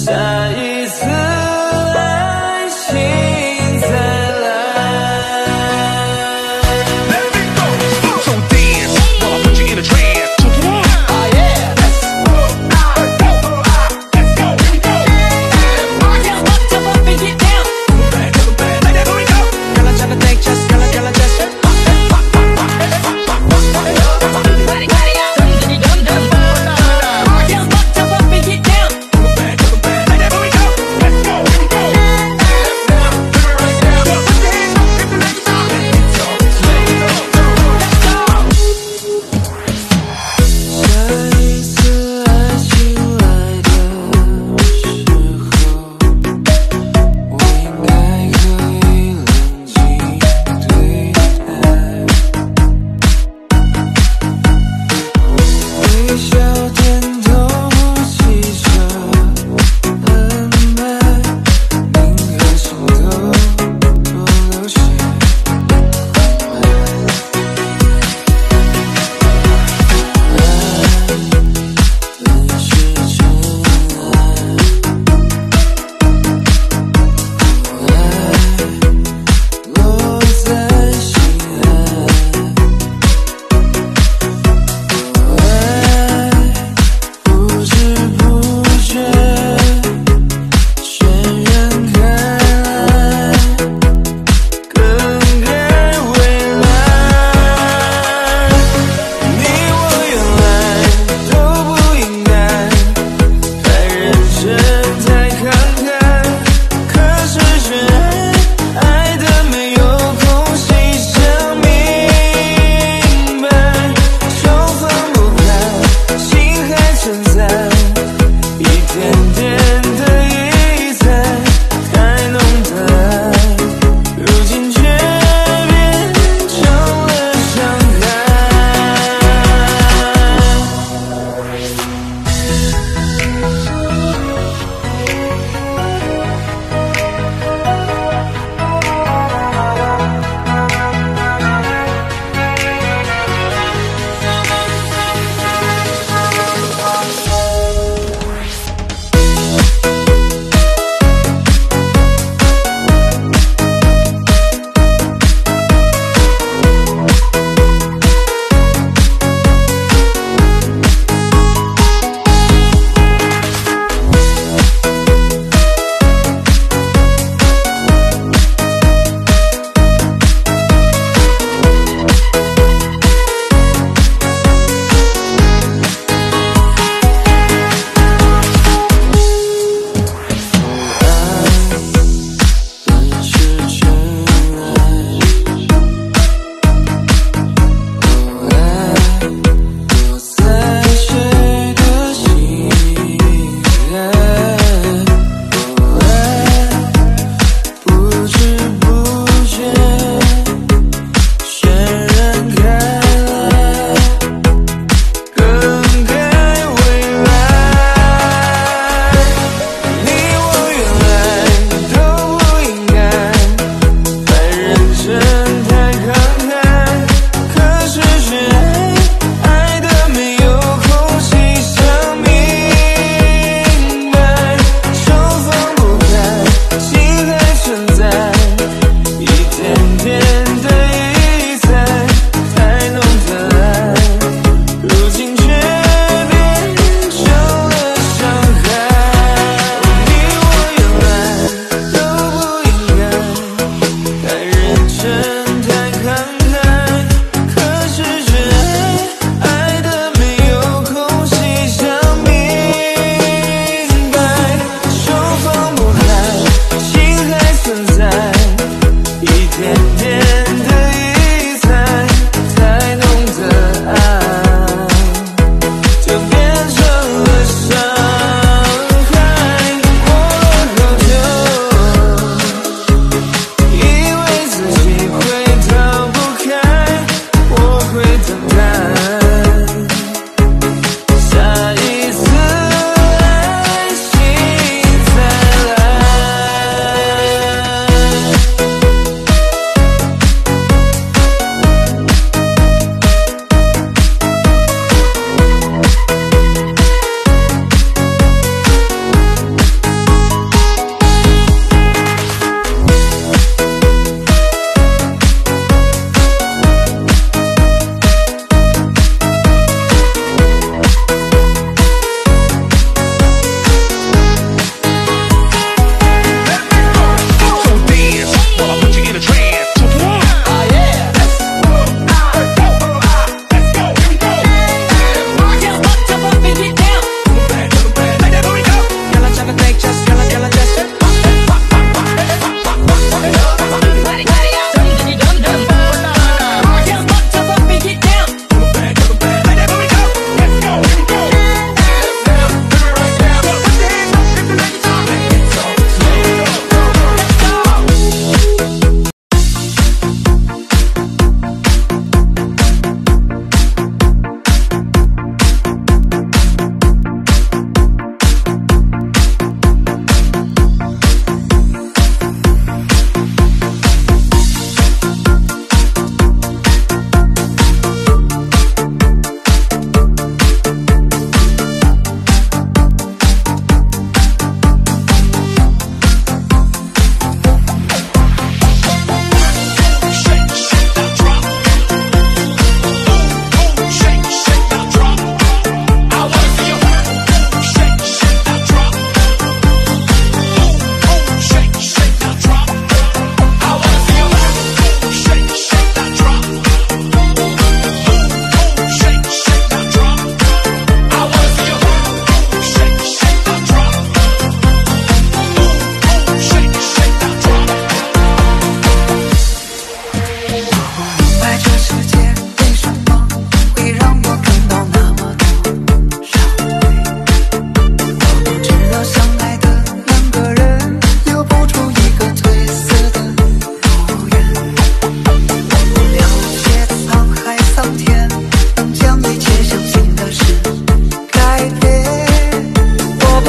下一次爱情再来。 Let me go. So dance while I put you in a trance. Check it out. Ah yeah, let's go. Let's go. Here we go. Jump up and get down. Like that, here we go. Girl, I'm tryna think just, girl, I'm just. Body, body, dum, dum, dum, dum. Jump up and get down. Like that, here we go.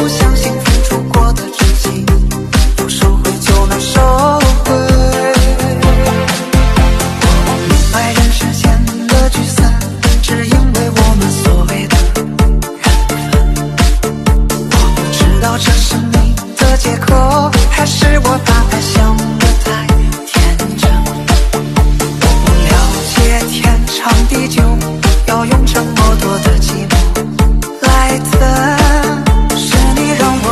不相信付出过的真心，不收回就能收回。我明白人世间的聚散，只因为我们所谓的缘分。我不知道这是你的借口，还是我把爱想得太天真。我不了解天长地久，要用这么多的寂寞来等，是你让我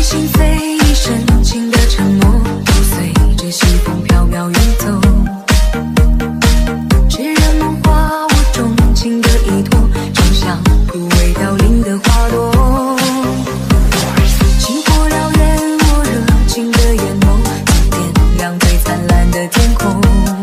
心扉一深情的承诺，都随着西风飘渺远走。痴人梦话，我钟情的依托，就像枯萎凋零的花朵。星火燎原，我热情的眼眸，曾点亮最灿烂的天空。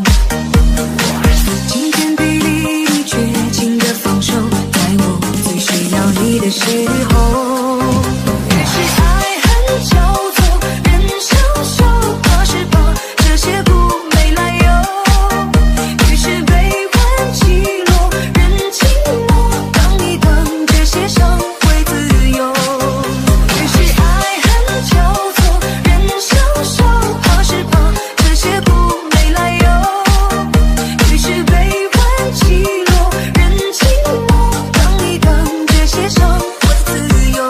晴天霹雳，你绝情的放手，在我最需要你的时候。于是爱恨交错，人消瘦，怕是怕这些不没来由。于是悲欢起落，人静默，当你等这些伤会自由。于是爱恨交错，人消瘦，怕是怕这些不没来由。于是悲欢起落，人静默，当你等这些伤会自由。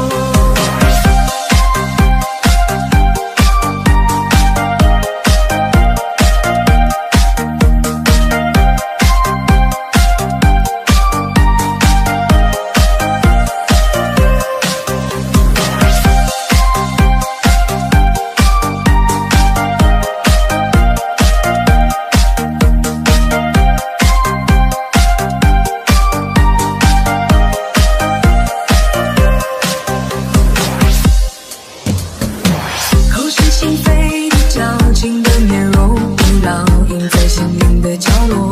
口是心非的矫情的面容，烙印在心灵的角落。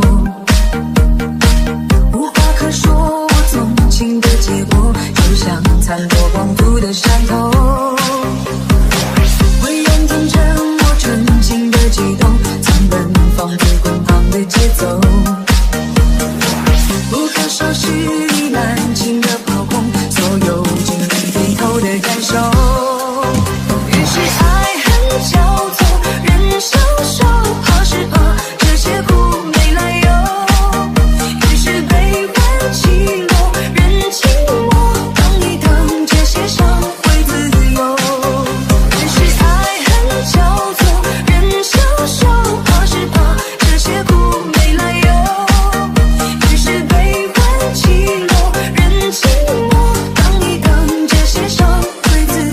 无话可说，我纵情的结果，就像残破光秃的山头。浑然天真，我纯情的悸动，曾奔放最滚烫的节奏。不可收拾你滥情的炮轰，所有经历背后的感受。于是爱恨交错，人消瘦，怕是怕这些苦没来由。于是悲欢起落，人静默，当你等这些伤会自由。于是爱恨交错，人消瘦，怕是怕这些苦没来由。于是悲欢起落，人静默，当你等这些伤会自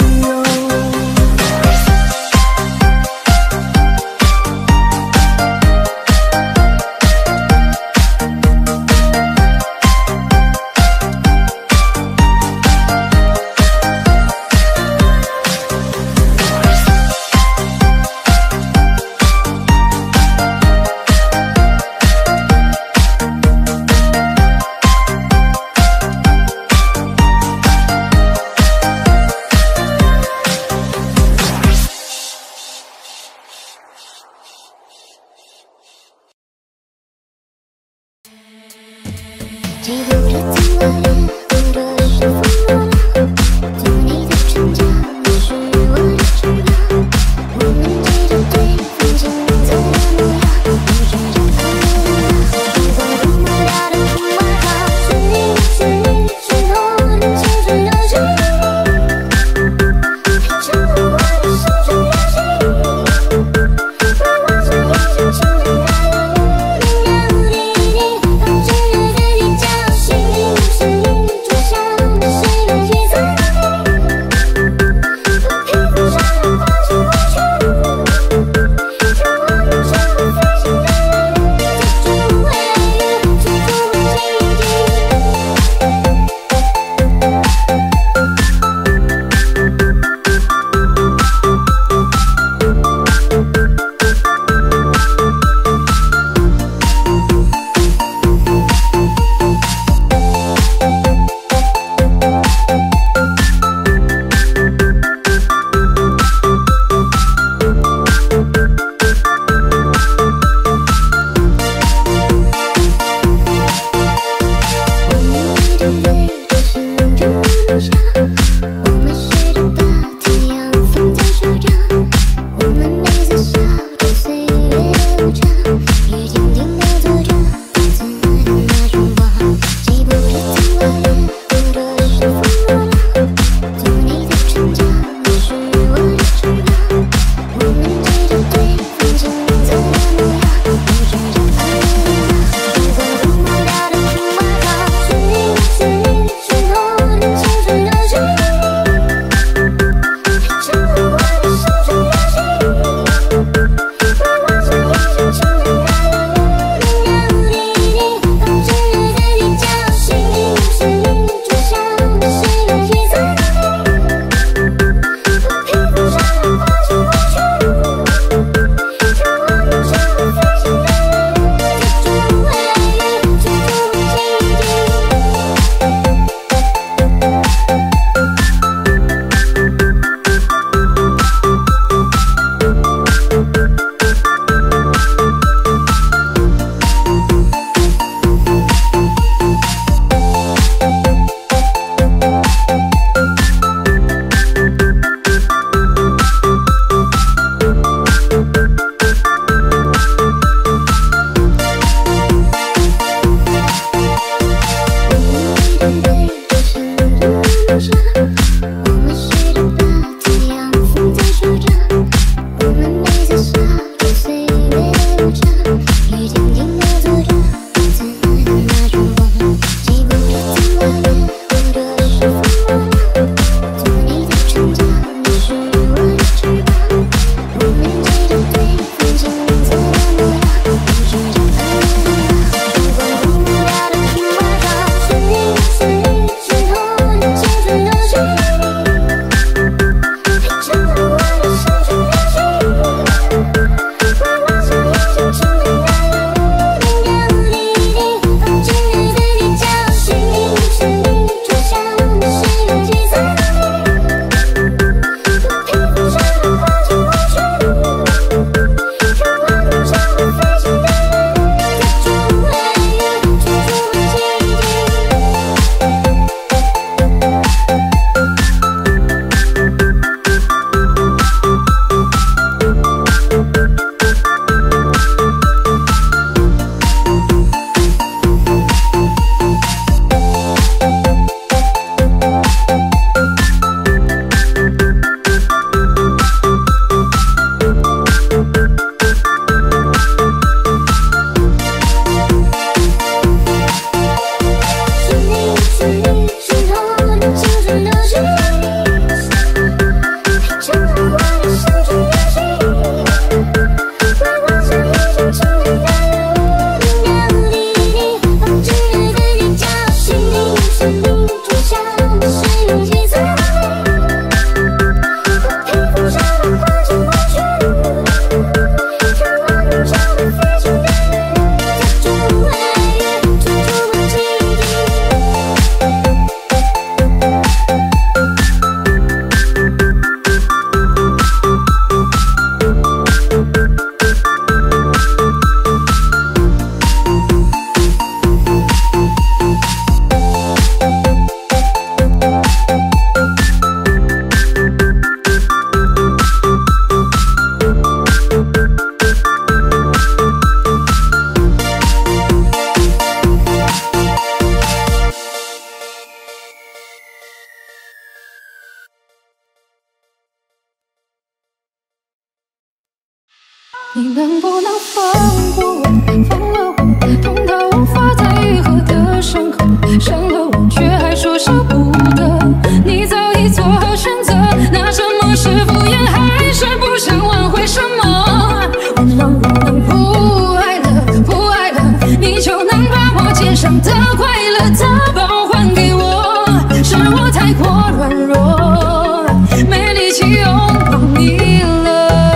你能不能放过我，放了我，痛到无法再愈合的伤口，伤了我却还说舍不得。你早已做好选择，那什么是敷衍，还是不想挽回什么？我能不能不爱了，不爱了，你就能把我肩上的快乐的包还给我？是我太过软弱，没力气拥抱你了。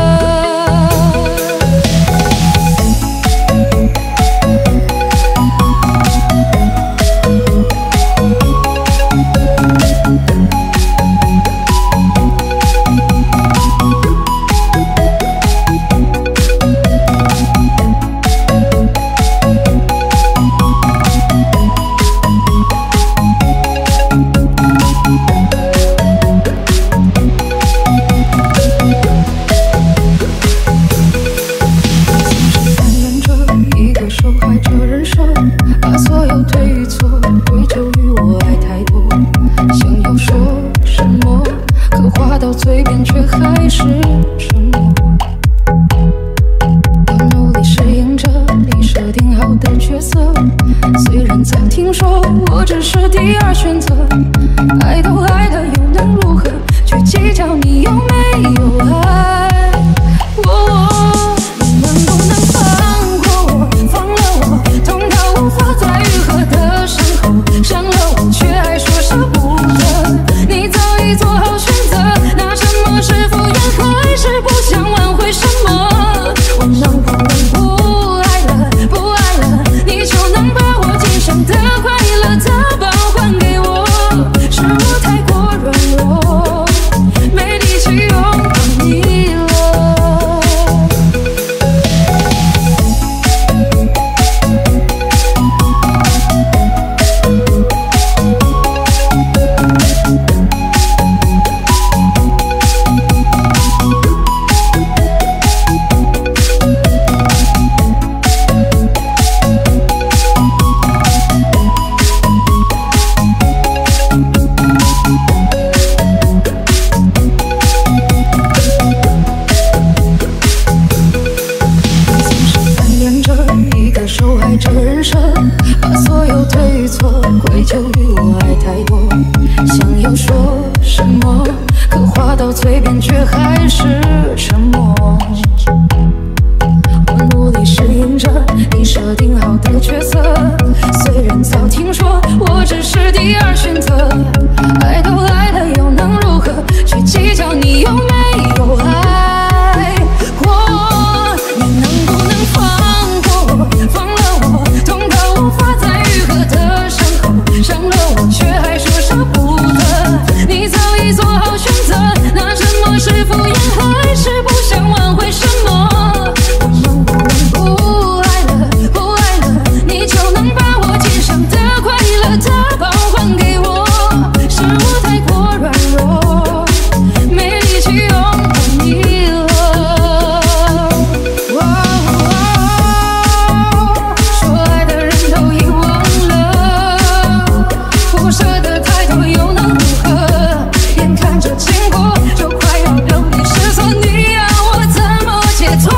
嘴边却还是沉默。我努力适应着你设定好的角色，虽然早听说我只是第二选择。爱都爱了又能如何？去计较你有没有爱。你能不能放过我，放了我，痛到无法再愈合的伤口，伤了我却还说舍不得。你早已做好选择，那什么是敷衍，还是不想挽回什么？我能不能不爱了，不爱了，你就能把我肩上的快乐的包还给我？是我太过软弱，没力气拥抱你了。受害者人生，把所有对与错归咎于我爱太多。想要说什么，可话到嘴边却还是沉默。我努力适应着你设定好的角色，虽然早听说我只是第二选择。爱都爱了又能如何？去计较你有没有爱我？你能不能放过我，放了我，痛到无法再愈合的伤口，伤了我却还说舍不得。你早已做好选择，那什么是敷衍，还是不想挽回什么？我能不能不爱了，不爱了，你就能把我肩上的快乐的包还给我？是我太过软弱，没力气拥抱你了。说爱的人都遗忘了，不舍得太多又能如何？眼看着经过就快要流离失所，你要我怎么解脱？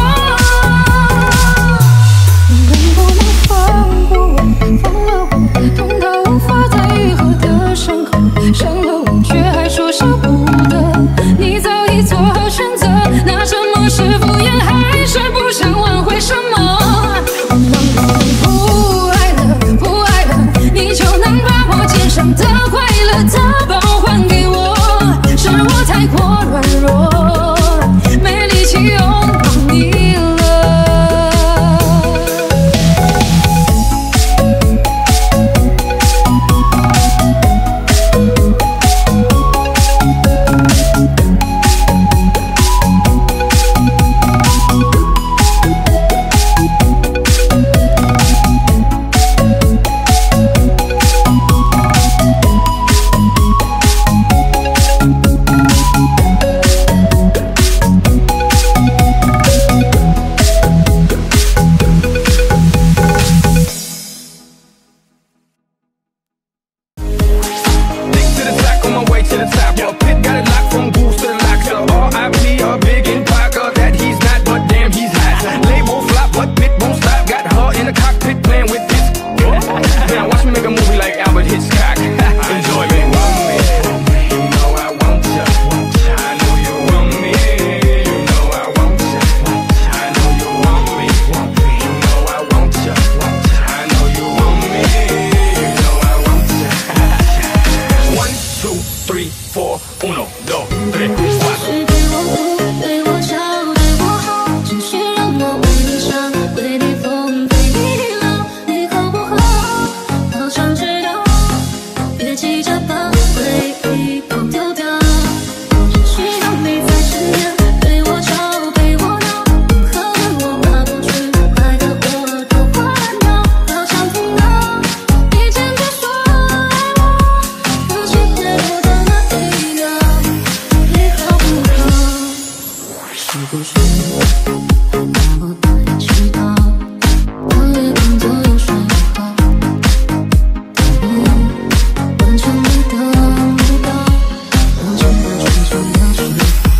你能不能放过我，放了我，痛到无法再愈合的伤口，伤了我却还说舍不得。你早已做好选择，那什么是敷衍，还是不想挽回什么？我能不能不爱了，不爱了，你就能把我肩上的快乐的包还给我？是我太过软弱，没力气拥抱你了。 3, 4. 是对我哭，对我笑，对我好，只需让我为你伤，为你疯，陪你老，你好不好？好想知道，别急着把回忆都丢掉，只需要你在身边，对我吵，陪我闹，可能我爬不去，爱的我都换掉，好想听到你坚决说爱我，可惜回不到那一秒，你好不好？是不是还那么爱祈祷，我也工作又睡不好，完成你的目标，让现在全部要去，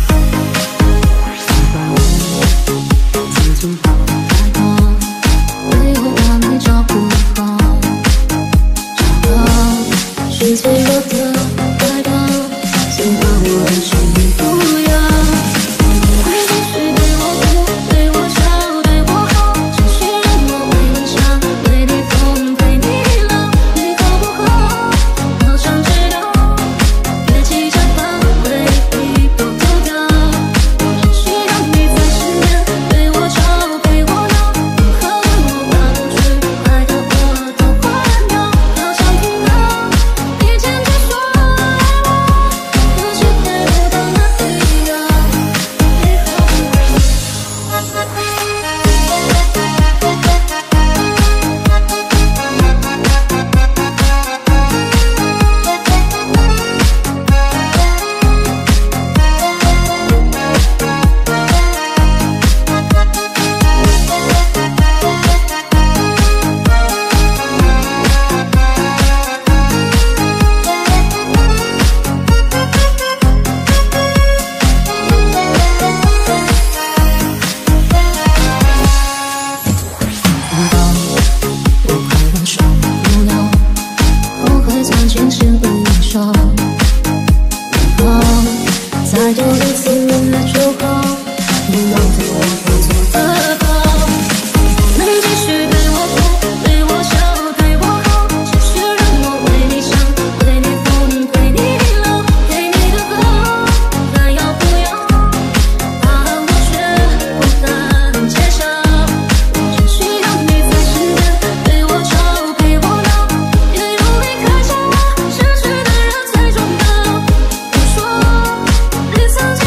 把我自己好害怕，为我把你照顾好，找到是脆弱的怀抱，先把我的心不要。你只是对我哭，对我笑，对我好，只需让我为你想，为你疯，陪你老，你好不好？好想知道，别急着把回忆都丢掉，只需要你在身边，对我吵，陪我闹，可能我爬不去，爱的我都换掉，好想听到你坚决说爱我，可惜回不到那一秒，你好不好？我快忍受不了，后悔曾经是无手，再多一次就好，你能对我不做得到，能继续对我哭，对我笑，对我好，只需让我为你想，为你疯，陪你老，给你的好，还要不要？答案我却不敢揭晓，只需要你在身边，对我吵，陪我闹，也有离开下我，失去的人最重要。你说你曾经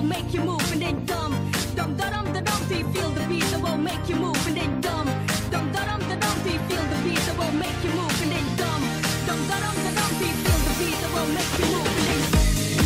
make you move and then dumb. Dum da dum da dum, till you feel the beat that will make you move and then dumb. Dum da dum da dum, till you feel the beat that will make you move and then dumb. Dum da dum da dum, till you feel the beat that will make you move and then dumb.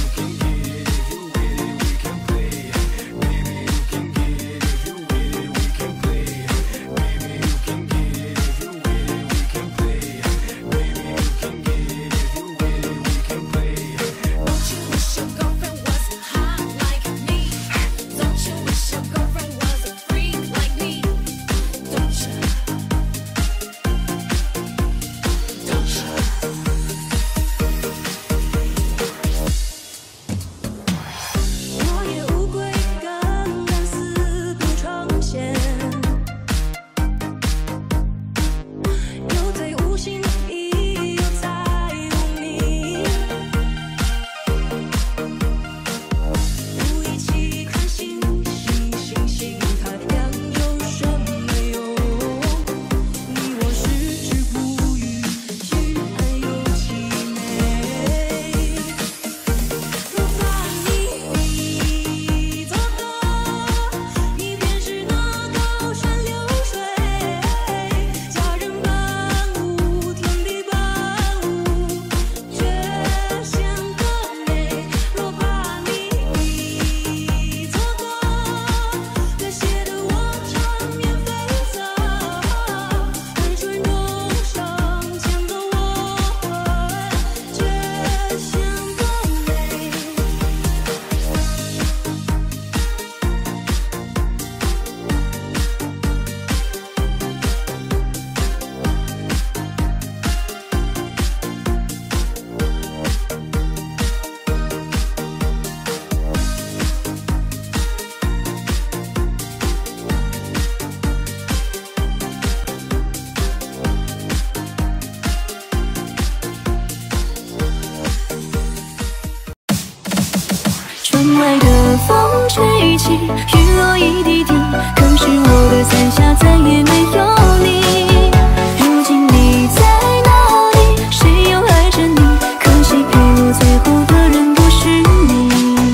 窗外的风吹起，雨落一滴滴，可是我的伞下再也没有你。如今你在哪里？谁又爱着你？可惜陪我最后的人不是你。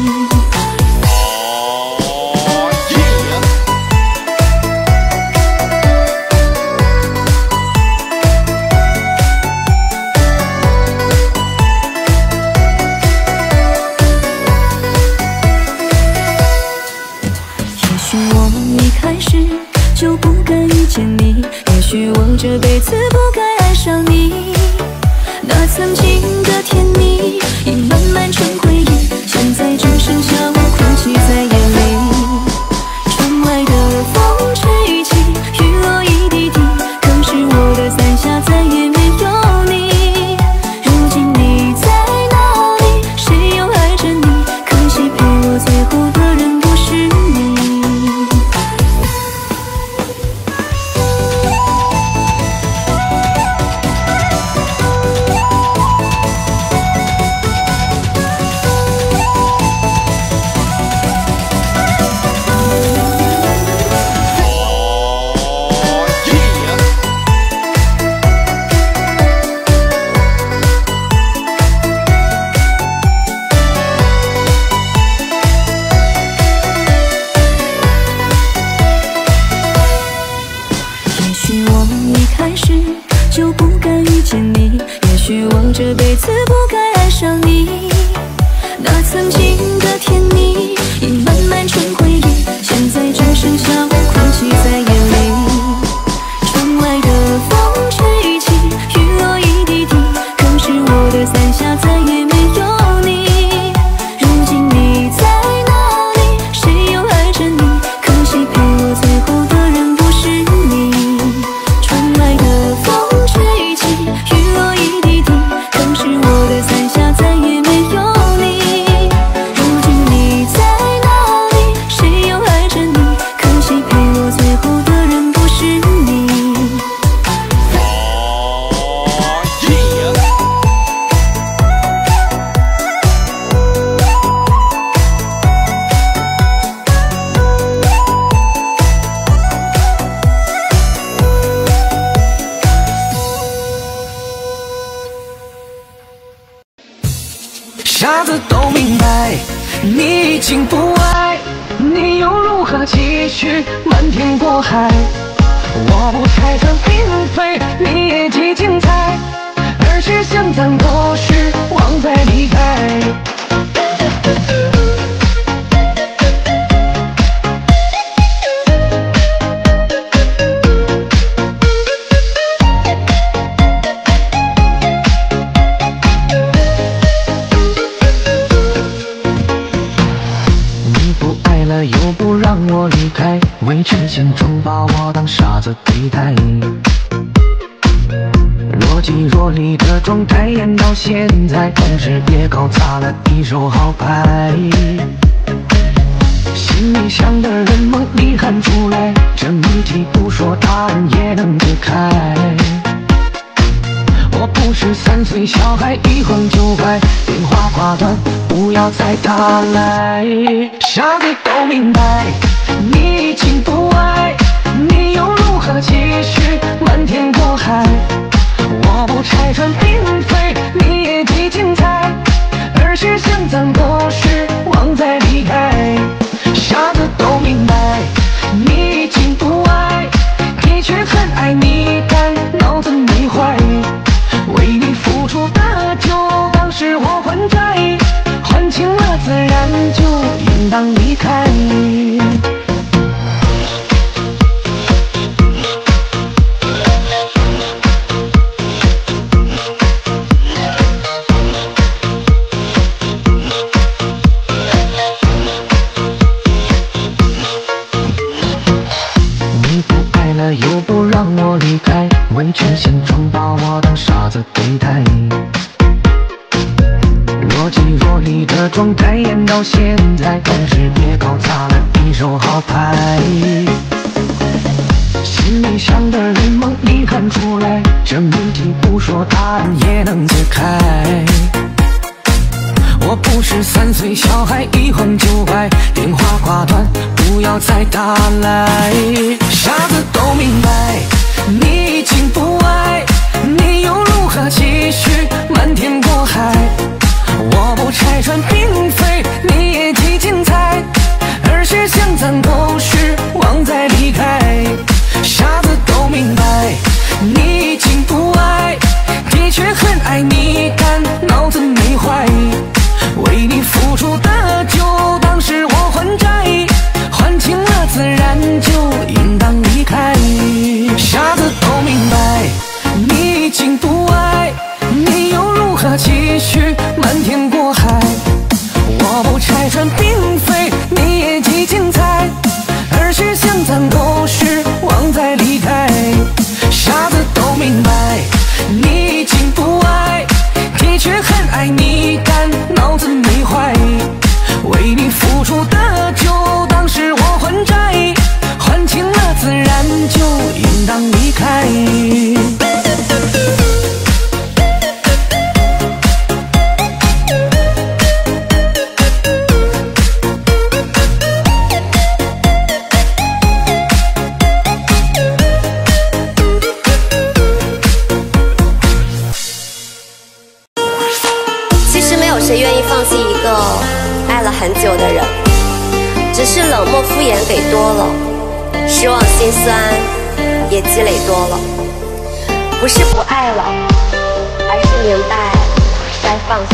就不该遇见你，也许我这辈子不该爱上你。那曾经的甜蜜已慢慢成回忆，现在只剩下我哭泣在眼里。窗外的风吹起，雨落一滴滴，可是我的伞下再也没有你。如今你在哪里？谁又爱着你？可惜陪我最后的人不是你。 你已经不爱，你又如何继续瞒天过海？我不拆穿并非你也极精彩，而是想咱过时忘再离开。又不让我离开，为实现终把我当傻子对待。若即若离的状态演到现在，同时也搞砸了一手好牌。心里想的人梦里喊出来，这谜题不说答案也能解开。我不是3岁小孩，一晃就坏，电话挂断，不要再打来。傻子都明白，你已经不爱，你又如何继续瞒天过海？我不拆穿并非你也极精彩，而是想咱过时忘再离开。傻子都明白，你已经不爱，的确很爱你，但脑子没坏。为你付出的就当是我还债，还清了自然就应当离开。你不爱了又不让我离开，为实现终把我当傻子对待。若即若离的状态演到现在，同时也搞砸了一手好牌。心里想的人梦里喊出来，这谜题不说答案也能解开。我不是3岁小孩，一晃就坏，电话挂断，不要再打来。傻子都明白，你已经不爱，你又如何继续瞒天过海？我不拆穿并非你也极精彩，而是想咱过时忘再离开。傻子都明白，你已经不爱，的确很爱你，但脑子没坏。为你付出的就当是我还债，还清了自然就应当离开。傻子都明白，你已经不爱，你又如何继续瞒天过海？我不拆穿并非你也极精彩，而是想咱过时忘再离开。傻子都明白，你已经不爱，的确很爱你，但脑子没坏。为你付出的就当是我还债，还清了自然就应当离开。 其实没有谁愿意放弃一个爱了很久的人，只是冷漠敷衍给多了，失望心酸也积累多了。不是不爱了，而是明白该放下。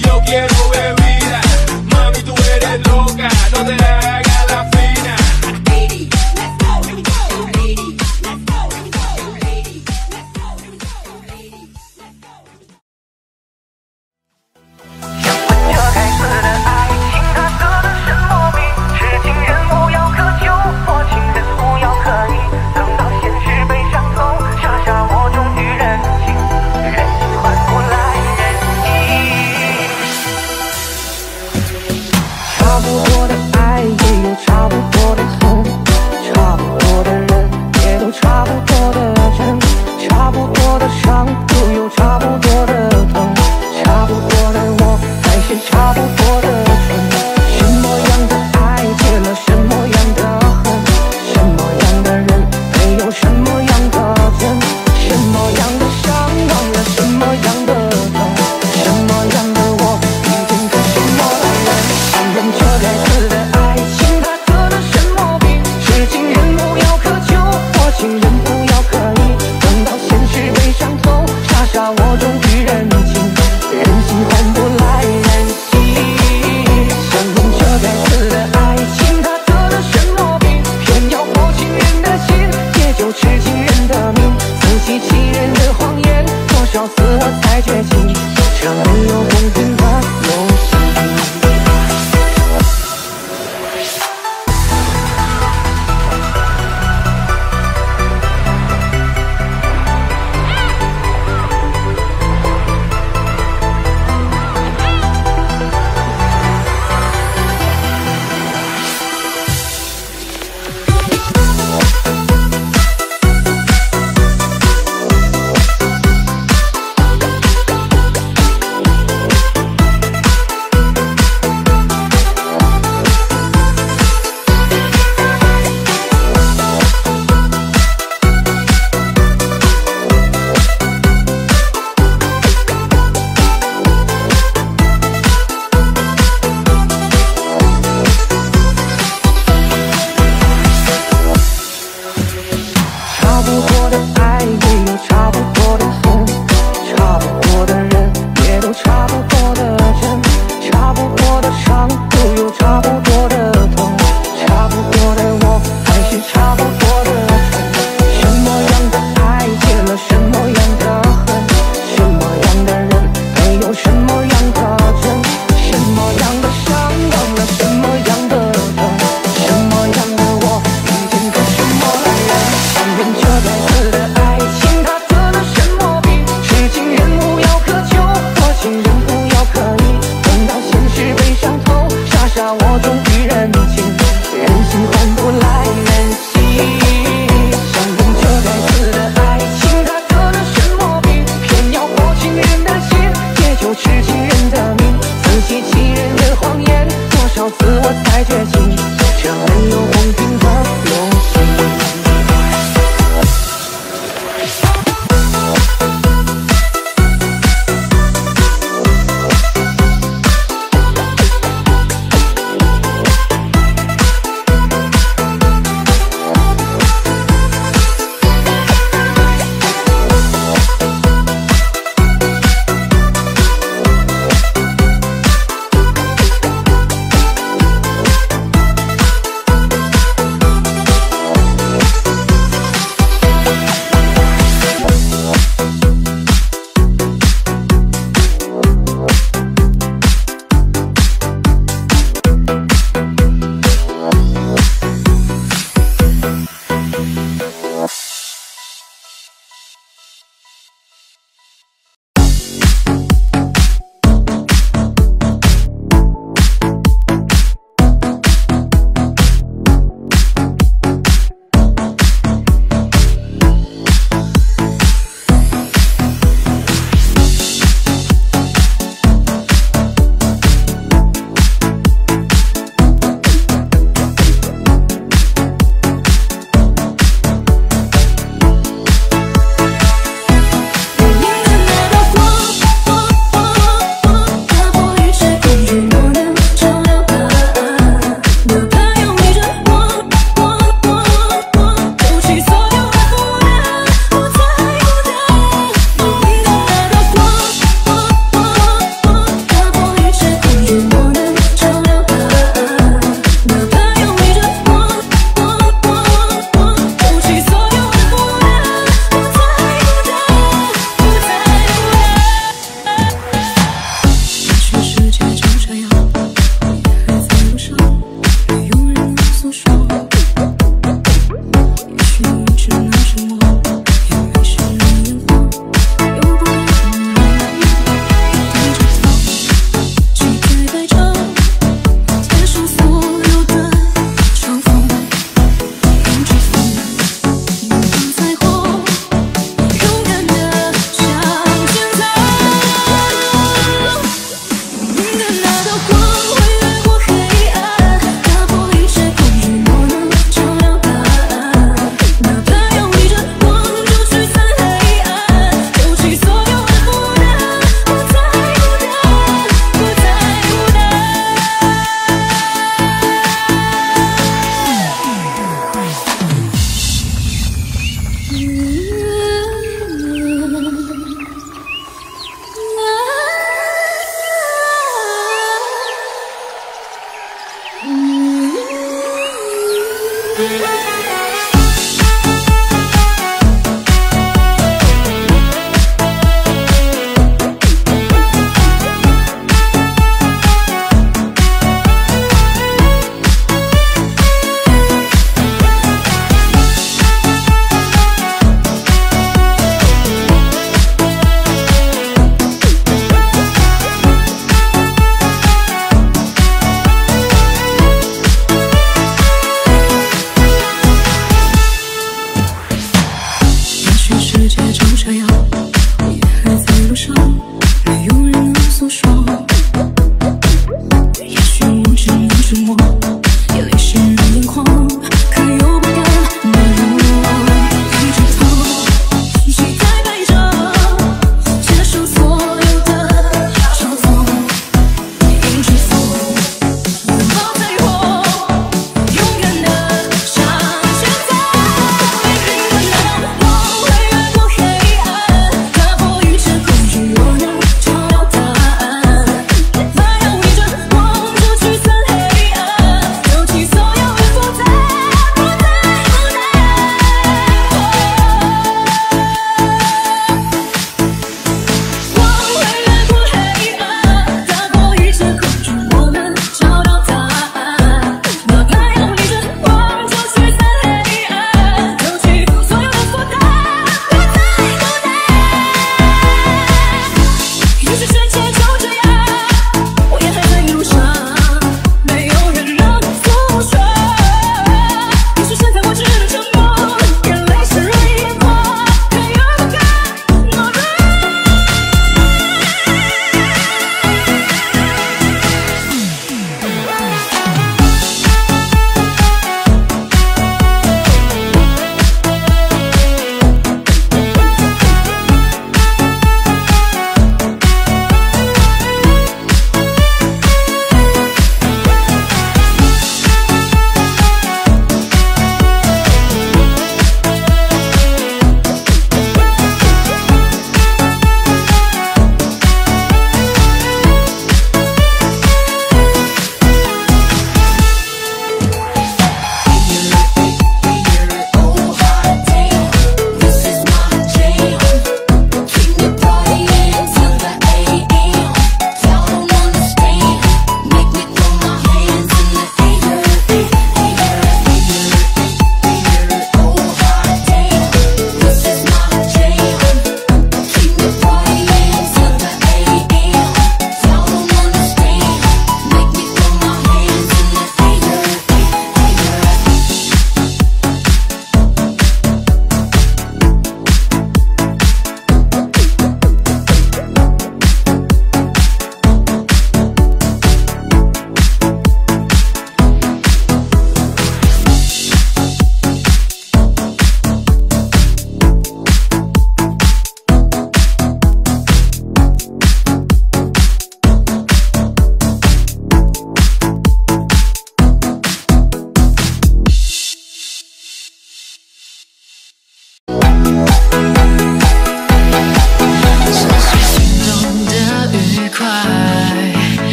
Yo quiero bebida, mami tú eres loca, no te hagas la fina. Lady, let's go, here we go. Lady, let's go, here we go. Lady, let's go, here we go. Lady, let's go. 想问这该死的爱情，它得了什么病？是情人无药可救，或情人无药可医。等到现实被抢走，傻傻我终于认清，人心换不来人意。差不多的爱也有差不多的恨，差不多的人也都差不多的真，差不多的伤又有差不多的疼，差不多的我还是差不多的蠢。什么样的爱结了什么样的恨，什么样的人没有什么样的真，什么样的伤忘了什么样的疼，什么样的我已经不是我的人。请问这该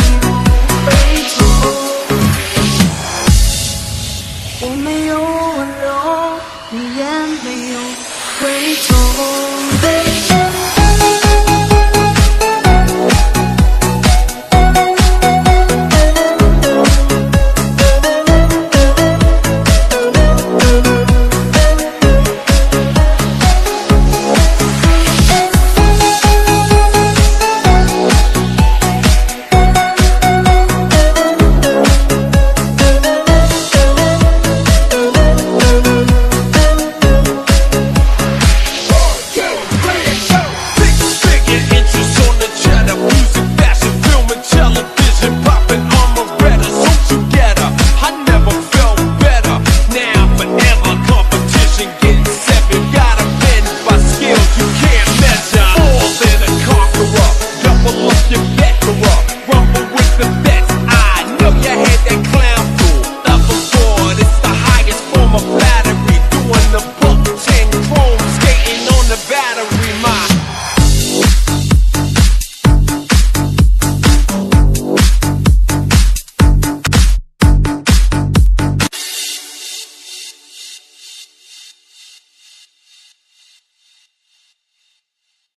回头。我没有挽留，你也没有回头。